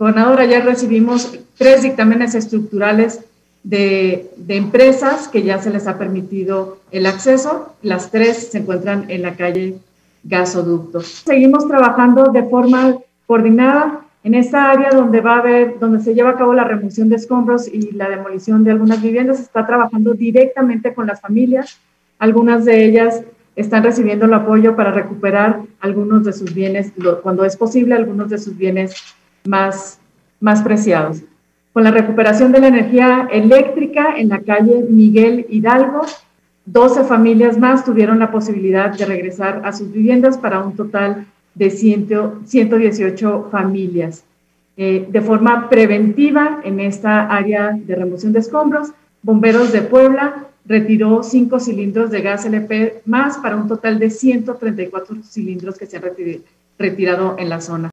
Gobernador, ayer recibimos 3 dictámenes estructurales de empresas que ya se les ha permitido el acceso. Las 3 se encuentran en la calle Gasoducto. Seguimos trabajando de forma coordinada en esta área donde se lleva a cabo la remoción de escombros y la demolición de algunas viviendas. Se está trabajando directamente con las familias. Algunas de ellas están recibiendo el apoyo para recuperar algunos de sus bienes, cuando es posible, algunos de sus bienes más preciados. Con la recuperación de la energía eléctrica en la calle Miguel Hidalgo, 12 familias más tuvieron la posibilidad de regresar a sus viviendas para un total de 118 familias. De forma preventiva, en esta área de remoción de escombros, Bomberos de Puebla retiró 5 cilindros de gas LP más para un total de 134 cilindros que se han retirado en la zona.